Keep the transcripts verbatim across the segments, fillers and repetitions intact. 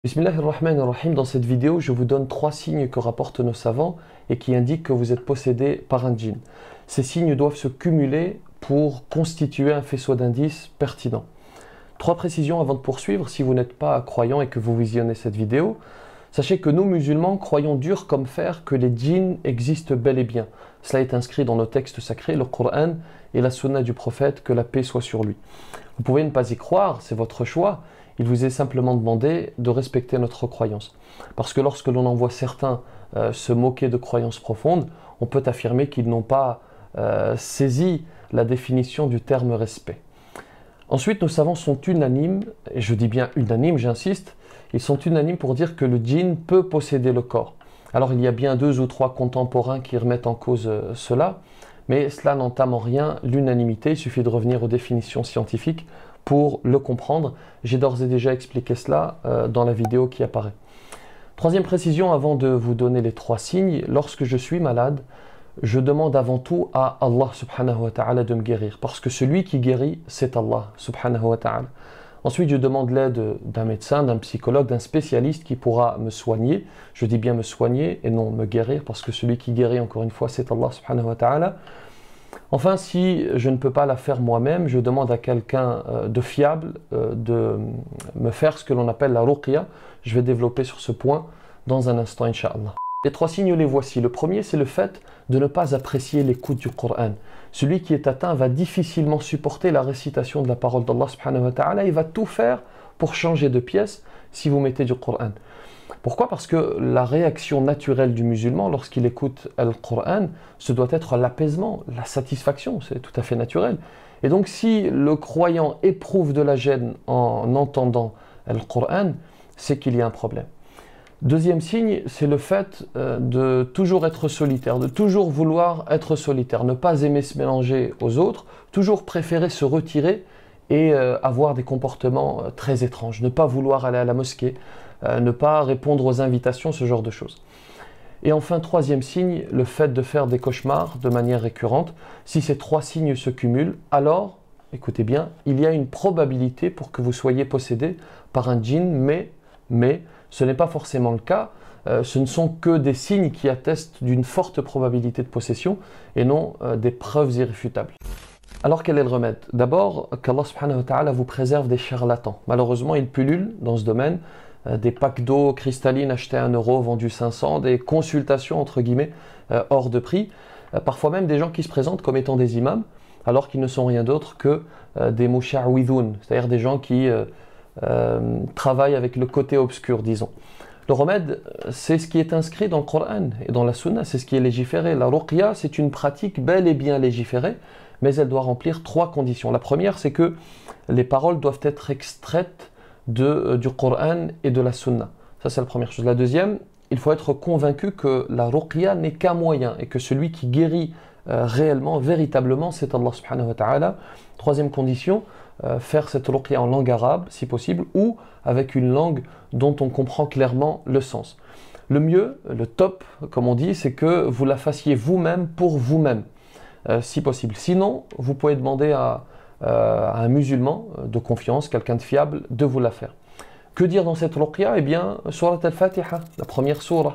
Bismillahirrahmanirrahim. Dans cette vidéo, je vous donne trois signes que rapportent nos savants et qui indiquent que vous êtes possédé par un djinn. Ces signes doivent se cumuler pour constituer un faisceau d'indices pertinent. Trois précisions avant de poursuivre. Si vous n'êtes pas croyant et que vous visionnez cette vidéo, sachez que nous, musulmans, croyons dur comme fer que les djinns existent bel et bien. Cela est inscrit dans nos textes sacrés, le Coran et la sunna du prophète, que la paix soit sur lui. Vous pouvez ne pas y croire, c'est votre choix. Il vous est simplement demandé de respecter notre croyance. Parce que lorsque l'on en voit certains euh, se moquer de croyances profondes, on peut affirmer qu'ils n'ont pas euh, saisi la définition du terme respect. Ensuite, nos savants sont unanimes, et je dis bien unanimes, j'insiste, ils sont unanimes pour dire que le djinn peut posséder le corps. Alors il y a bien deux ou trois contemporains qui remettent en cause euh, cela, mais cela n'entame en rien l'unanimité, il suffit de revenir aux définitions scientifiques pour le comprendre. J'ai d'ores et déjà expliqué cela euh, dans la vidéo qui apparaît. Troisième précision avant de vous donner les trois signes, lorsque je suis malade, je demande avant tout à Allah subhanahu wa ta'ala de me guérir, parce que celui qui guérit, c'est Allah subhanahu wa ta'ala. Ensuite, je demande l'aide d'un médecin, d'un psychologue, d'un spécialiste qui pourra me soigner. Je dis bien me soigner et non me guérir, parce que celui qui guérit, encore une fois, c'est Allah subhanahu wa ta'ala. Enfin, si je ne peux pas la faire moi-même, je demande à quelqu'un de fiable de me faire ce que l'on appelle la ruqya. Je vais développer sur ce point dans un instant, Inch'Allah. Les trois signes, les voici. Le premier, c'est le fait de ne pas apprécier l'écoute du Coran. Celui qui est atteint va difficilement supporter la récitation de la parole d'Allah subhanahu wa ta'ala. Il va tout faire pour changer de pièce si vous mettez du Coran. Pourquoi? Parce que la réaction naturelle du musulman lorsqu'il écoute le Coran, ce doit être l'apaisement, la satisfaction, c'est tout à fait naturel. Et donc si le croyant éprouve de la gêne en entendant le Coran, c'est qu'il y a un problème. Deuxième signe, c'est le fait de toujours être solitaire, de toujours vouloir être solitaire, ne pas aimer se mélanger aux autres, toujours préférer se retirer et avoir des comportements très étranges, ne pas vouloir aller à la mosquée, Euh, ne pas répondre aux invitations, ce genre de choses. Et enfin, troisième signe, le fait de faire des cauchemars de manière récurrente. Si ces trois signes se cumulent, alors, écoutez bien, il y a une probabilité pour que vous soyez possédé par un djinn, mais, mais ce n'est pas forcément le cas. Euh, ce ne sont que des signes qui attestent d'une forte probabilité de possession et non euh, des preuves irréfutables. Alors quel est le remède? D'abord, qu'Allah subhanahu wa ta'ala vous préserve des charlatans. Malheureusement, il pullule dans ce domaine des packs d'eau cristalline achetés à un euro, vendus cinq cents, des consultations entre guillemets euh, hors de prix, euh, parfois même des gens qui se présentent comme étant des imams, alors qu'ils ne sont rien d'autre que euh, des musha'widhoun, c'est-à-dire des gens qui euh, euh, travaillent avec le côté obscur, disons. Le remède, c'est ce qui est inscrit dans le Coran et dans la Sunna, c'est ce qui est légiféré. La ruqya, c'est une pratique bel et bien légiférée, mais elle doit remplir trois conditions. La première, c'est que les paroles doivent être extraites De, euh, du Coran et de la Sunna. Ça, c'est la première chose. La deuxième, il faut être convaincu que la ruqya n'est qu'un moyen et que celui qui guérit euh, réellement, véritablement, c'est Allah subhanahu wa ta'ala. Troisième condition, euh, faire cette ruqya en langue arabe, si possible, ou avec une langue dont on comprend clairement le sens. Le mieux, le top, comme on dit, c'est que vous la fassiez vous-même pour vous-même, euh, si possible. Sinon, vous pouvez demander à Euh, à un musulman de confiance, quelqu'un de fiable, de vous la faire. Que dire dans cette ruqya? Eh bien, surat al-Fatiha, la première surah.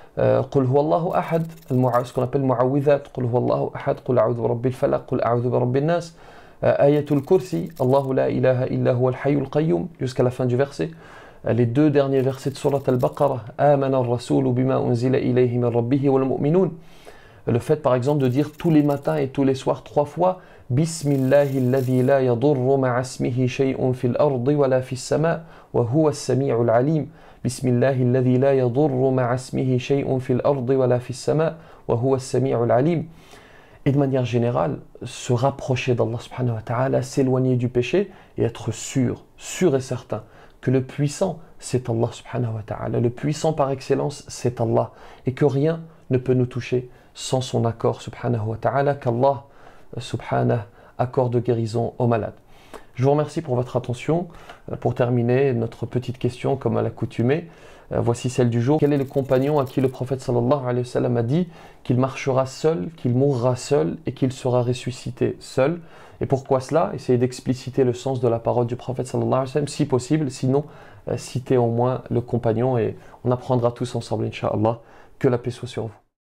Qul huwa Allahu ahad, ce qu'on appelle mu'awwidhat. Qul huwa Allahu ahad, qul a'udhu bi rabbil falaq, qul a'udhu bi rabbin nas. Ayatul kursi, Allahu la ilaha illa huwa al-hayyul qayyum, jusqu'à la fin du verset. Les deux derniers versets de surat al-Baqarah. Amana ar-rasulu bima unzila ilayhi min rabbihi wal mu'minun. Le fait par exemple de dire tous les matins et tous les soirs trois fois Bismillahi alladhi la yadurru ma'a ismihi shay'un fil ardi wa la fis sama' wa huwa as-sami'ul alim. Bismillahi alladhi la yadurru ma'a ismihi shay'un fil ardi wa la fis sama' wa huwa as-sami'ul alim. Et de manière générale, se rapprocher d'Allah subhanahu wa ta'ala, s'éloigner du péché et être sûr, sûr et certain que le puissant c'est Allah subhanahu wa ta'ala. Le puissant par excellence c'est Allah et que rien ne peut nous toucher sans son accord subhanahu wa ta'ala, qu'Allah subhanahu accorde guérison aux malades. Je vous remercie pour votre attention. Pour terminer, notre petite question comme à l'accoutumée, voici celle du jour. Quel est le compagnon à qui le prophète sallallahu alayhi wa sallam a dit qu'il marchera seul, qu'il mourra seul et qu'il sera ressuscité seul? Et pourquoi cela? Essayez d'expliciter le sens de la parole du prophète sallallahu alayhi wa sallam si possible, sinon citez au moins le compagnon et on apprendra tous ensemble, Inch'Allah. Que la paix soit sur vous.